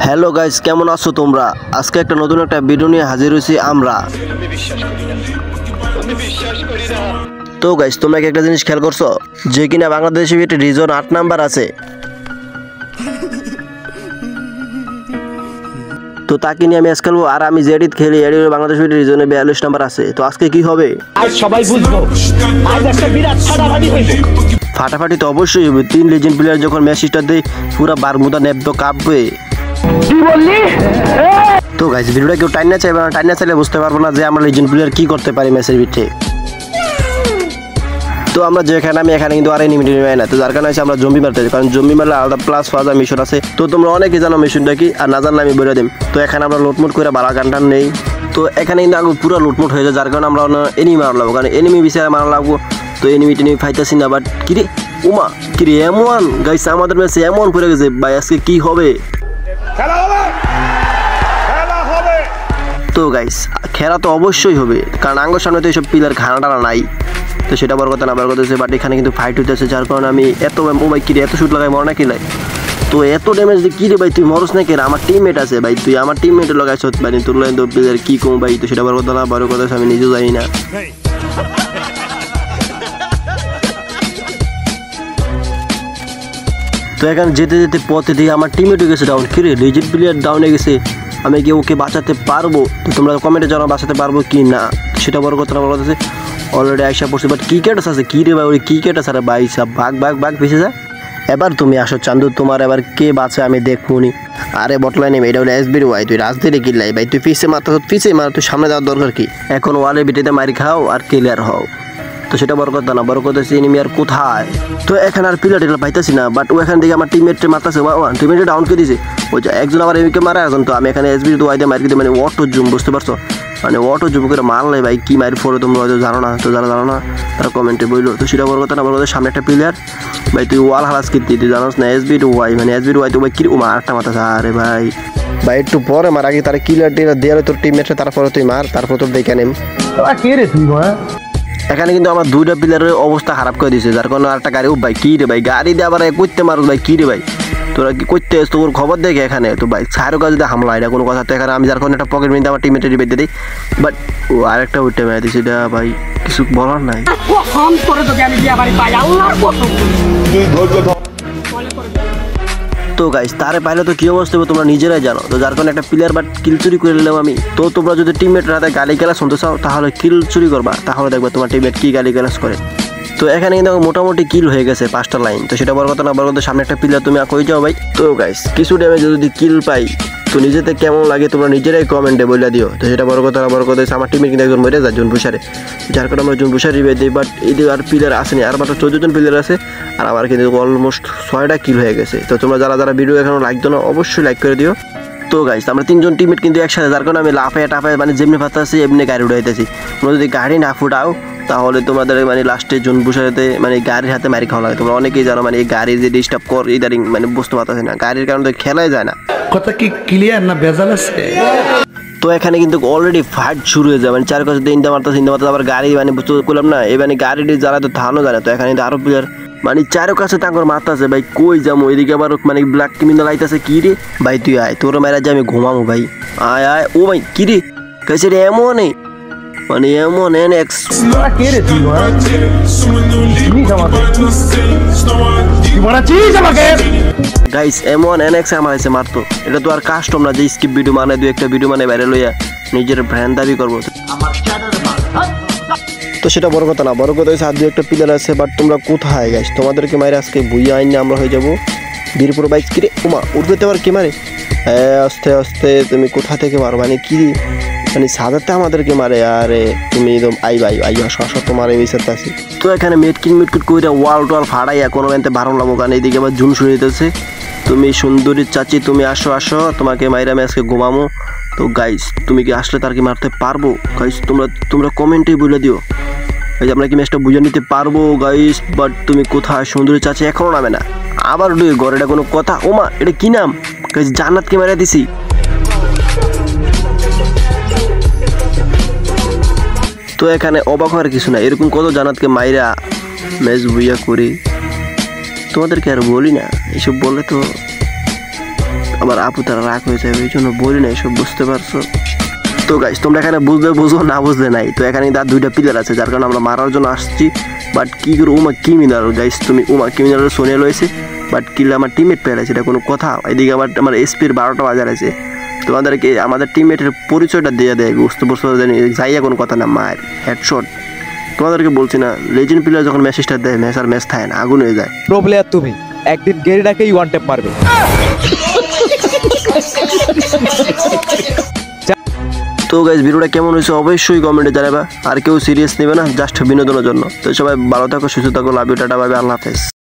Hello guys, কেমন আছো তোমরা? আজকে একটা নতুন একটা ভিডিও নিয়ে হাজির হয়েছি আমরা। তো গাইস, তোমরা কি একটা জিনিস খেয়াল করছো যে কিনা বাংলাদেশে একটা রিজন 8 নাম্বার আছে, তো তাকে নিয়ে আমি আজ খেলবো। আর আমি জেডিত খেলি, এডিট বাংলাদেশের রিজনে 42 নাম্বার আছে। তো আজকে কি হবে আজ সবাই বুঝবো, আজ একটা বিরাট ফাটাফাটি হইবে। ফাটাফাটি তো অবশ্যই হবে। 3 লেজেন্ড প্লেয়ার যখন ম্যাচটা দেয় পুরো বারমুদা নেবদো কাঁপবে। কি বললি? তো গাইস, ভিডিওটা কেউ টাইম না চাইবে না, টাইম না চাইলে বুঝতে পারবো না যে আমরা লেজেন্ড প্লেয়ার কি করতে পারি ম্যাচের ভিতরে। তো আমরা যেখানে আমি এখানে কিন্তু আর এনিমি নেই না, তো যার কারণে আমরা জম্বি মারতে যাই, কারণ জম্বি মারলে আলাদা প্লাস ফাজা মিশন আছে। তো তোমরা অনেকেই জানো মিশনটা কি, আর না জানলে আমি বলে দিই। তো এখানে আমরা লুটমুট করে বালা গানটান নেই, তো এখানে কিন্তু আগে পুরো লুটমুট হয়ে যায়, যার কারণে আমরা এনিমি মারা লাগবো, কারণ এনিমি বিষয়ে মারা লাগবো। তো এনিমি টেনিমি ফাইতেছি না, বাট কিরে উমা কিরে এমন গাইস আমাদের ম্যাচে এমন পড়ে গেছে ভাই, আজকে কি হবে? তো গাইস, খেলা তো অবশ্যই হবে, কারণ আঙ্গর সামনে তো এইসব পিলার খানা টানা নাই। তো সেটা বড় কথা না, বড় কথা হচ্ছে বাট এখানে কিন্তু ফাইট হইতেছে, যার কারণে আমি এত ভাই কিরে এত শুট লাগাই মর না কি লাই। তো এত ড্যামেজ দিয়ে কি রে ভাই, তুই মরস না কে? আমার টিমমেট আছে ভাই, তুই আমার টিমমেটে লাগাইছ ভাই, তোর লাইন তো প্লেয়ার কি কম ভাই। তো সেটা বড় কথা না, বড় কথা হচ্ছে আমি নিজেও জানি না। তো এখানে যেতে যেতে পথে দিয়ে আমার টিমমেট হয়ে গেছে ডাউন। কিরে লেজেন্ড প্লেয়ার ডাউন হয়ে গেছে, আমি কি ওকে বাঁচাতে পারবো? তো তোমরা কমেন্টে জানাও বাঁচাতে পারবো কি না। সেটা বড় কথা না, বড় কথা অলরেডি আইসা পড়ছে, বাট কি ক্যাটাস আছে কি রে ভাই, ওই কি ক্যাটাস আরে ভাই সব ভাগ পিছিয়ে যা। এবার তুমি আসো চান্দু, তোমার এবার কে বাঁচে আমি দেখবো নি। আরে বটলাই নেই, এটা হলো এসবির ওয়াই, তুই রাজধানী কিল্লাই ভাই, তুই পিছিয়ে মার, তুই সামনে যাওয়ার দরকার কি? এখন ওয়ালে বিটিতে মারি খাও আর ক্লিয়ার হও। তো সেটা বড় কথা না, বড় কথা হচ্ছে এনিমি আর কোথায়। তো এখানে আর পিলার টিলার পাইতেছি না, বাট ও এখান থেকে আমার টিমমেটে মারতেছে, টিমমেটে ডাউন করে দিয়েছে। ওই যে একজন আমার এমিকে মারা, এখন তো আমি এখানে এসবির ওয়াই দিয়ে মারি দিই, মানে অটো জুম, বুঝতে পারছো? মানে অটো জুম করে মারলে ভাই কি মারি ফোরে, তোমরা হয়তো জানো না। তো যারা জানো না তারা কমেন্টে বললো। তো সেটা বড় কথা না, বড় কথা সামনে একটা প্লেয়ার ভাই, তুই ওয়াল হারাস কীর্তি, তুই জানোস না এসবির ওয়াই, মানে এসবির ওয়াই তো ভাই কি ও আরেকটা মাথা। আরে ভাই ভাই একটু পরে মার, আগে তারা কিলার টিলার দেওয়ালে তোর টিমমেটে, তারপরে তুই মার, তারপর তোর দেখে নেম। কে রে তুই? এখানে কিন্তু আমার দুইটা প্লেয়ারের অবস্থা খারাপ করে দিয়েছে, যার কারণে আরেকটা গাড়ি, ও ভাই কি রে ভাই গাড়ি দিয়ে আবার করতে মারুস ভাই, কি রে ভাই তোরা কি করতে এস? তোর খবর দেখে এখানে তো ভাই ছাড়ো কাজ যদি হামলা এটা কোনো কথা। তো এখানে আমি যার কারণে একটা পকেট মিনিট আমার টিমেটে বেঁধে দিই, বাট ও আরেকটা উঠে মেরে দিচ্ছে, এটা ভাই কিছু বলার নাই। তো গাইস, তারে পাইলে তো কি অবস্থা হবে তোমরা নিজেরাই জানো। তো যার কারণে একটা প্লেয়ার বাট কিল চুরি করে নিলাম আমি। তো তোমরা যদি টিমমেট রাতে গালি গালাজ শুনতে চাও তাহলে কিল চুরি করবা, তাহলে দেখবা তোমার টিমমেট কি গালি গালাজ করে। তো এখানে কিন্তু মোটামুটি কিল হয়ে গেছে 5টা লাইন। তো সেটা বড় কথা না, বড় কথা সামনে একটা প্লেয়ার তুমি কই যাও ভাই। তো গাইস, কিছু ড্যামেজ যদি কিল পাই তো নিজেতে কেমন লাগে তোমরা নিজেরাই কমেন্টে বলে দিও। তো সেটা বড় কথা না, বড় কথা হচ্ছে আমার টিমে কিন্তু একজন মরে যায় জুনপুষারে, যার কারণে আমরা জুনপুষার রিভাইভ দিই, বাট এদিকে আর প্লেয়ার আসেনি, আর মাত্র 14 জন প্লেয়ার আছে, আর আমার কিন্তু অলমোস্ট 6টা কিল হয়ে গেছে। তো তোমরা যারা ভিডিও এখনো লাইক দাও না অবশ্যই লাইক করে দিও। তো গাইস, আমরা 3জন টিমমেট কিন্তু একসাথে, যার কারণে আমি লাফায় টাফায় মানে যেমনি ফাঁসতেছি এমনি গাড়ি উঠাইতেছি। তোমরা যদি গাড়ি না ফুটাও তাহলে তোমাদের মানে লাস্টে জন বুঝাতে মানে গাড়ির হাতে মারি খাওয়া লাগে। তোমরা অনেকেই জানো মানে এই গাড়ি যে ডিস্টার্ব কর ইদারিং মানে বুঝতে পারতেছি না, গাড়ির কারণে তো খেলাই যায় না। কথা কি ক্লিয়ার না ভেজাল আছে? তো এখানে কিন্তু অলরেডি ফাইট শুরু হয়ে যায়, মানে চার কাছে তিনটা মারতে আবার গাড়ি মানে বুঝতে করলাম না, এই মানে গাড়িটি যারা তো থানো জানে। তো এখানে আরো প্লেয়ার মানে চারো কাছে তাঙ্কর মারতেছে ভাই, কই যাবো এদিকে আবার মানে ব্ল্যাক ক্রিমিনাল আইতাছে। কি রে ভাই তুই আয়, তোর মেয়েরা যে আমি ঘুমাবো ভাই, আয় আয়। ও ভাই কি রে কাছে রে এমন মানে এমন এনএক্স কে রে তুই? গাইস এমন এনএক্স আমার এসে মারতো, এটা তো আর কাস্টম না যে স্কিপ ভিডিও মানে দুই একটা ভিডিও মানে বাইরে লইয়া নিজের ব্র্যান্ড দাবি করবো। তো সেটা বড় কথা না, বড় কথা হচ্ছে আর দু একটা প্লেয়ার আছে, বাট তোমরা কোথায় গাইস? তোমাদেরকে মারে আজকে বুইয়া আইন না আমরা হয়ে যাবো বীরপুর বাইক। কিরে উমা উঠতে আবার কি মারে, আস্তে আস্তে তুমি কোথা থেকে মারো মানে কি মানে সাজাতে আমাদেরকে মারে। আরে তুমি একদম আই ভাই আই আসো তোমার এই বিষয়টা আছে। তো এখানে মেটকিট করে ওয়াল টোয়াল ফাড়াইয়া কোনো মেনতে বারণ লাগবো, কারণ এইদিকে আবার জুন শুরু হইতেছে। তুমি সুন্দরী চাচি তুমি আসো তোমাকে মাইরা আমি আজকে ঘুমামো। তো গাইস তুমি কি আসলে তার কি মারতে পারবো? গাইস তোমরা কমেন্টেই বলে দিও এই যে আমরা কি ম্যাচটা বুঝে নিতে পারবো গাইস। বাট তুমি কোথায় সুন্দরী চাচি এখনো নামে না, আবার ঘরে এটা কোনো কথা? ওমা এটা কি নাম গাইস? জান্নাতকে মারা দিছি। তো এখানে অবাক হওয়ার কিছু না, এরকম কত জান্নাতকে মাইরা ম্যাচ বুইয়া করি, তোমাদেরকে আর বলি না, এসব বললে তো আমার আপু তারা রাগ হয়ে যাবে, এই জন্য বলি নাই, সব বুঝতে পারছো? তো গাইস তোমরা এখানে বুঝলে বুঝো, না বুঝলে নাই। তো এখানে তার 2টা প্লেয়ার আছে, যার কারণে আমরা মারার জন্য আসছি। বাট কি করে উমা ক্রিমিনাল গাইস, তুমি উমা ক্রিমিনালের সোনিয়া লয়েছে, বাট কিল আমার টিমমেট পেয়েছে, এটা কোনো কথা? এদিকে আমার এসপির 12টা বাজার আছে। তোমাদেরকে আমাদের টিমমেটের পরিচয়টা দিয়ে দেয়, বুঝতে পারছো? জানি যাইয়া কোনো কথা না, মার হেডশট। তোমাদেরকে বলছি না, লেজেন্ড প্লেয়ার যখন মেসেজটা দেয়, ম্যাচ থাকে না, আগুন হয়ে যায়। প্রো প্লেয়ার তুমি একদিন গেরিনাকেই ওয়ান ট্যাপ মারবে। তো গাইস ভিডিওটা কেমন হয়েছে অবশ্যই কমেন্টে জানাবা। আর কেউ সিরিয়াস নেবে না, জাস্ট বিনোদনের জন্য। তো সবাই ভালো থাকো, সুস্থ থাকো, love you, tata, bye bye, আল্লাহ হাফেজ।